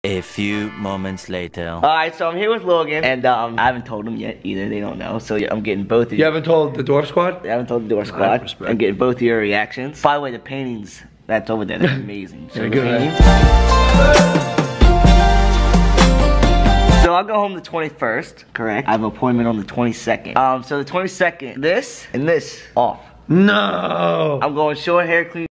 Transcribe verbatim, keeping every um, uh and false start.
A few moments later. Alright, so I'm here with Logan, and um, I haven't told them yet either, they don't know. So I'm getting both of you. You haven't told the Dwarf Squad? I haven't told the Dwarf Squad. I'm getting both of your reactions. By the way, the paintings that's over there, they're amazing. So, yeah, the good, paintings. So I'll go home the twenty-first, correct? I have an appointment on the twenty-second. Um, so the twenty-second, this and this off. No! I'm going short hair, clean.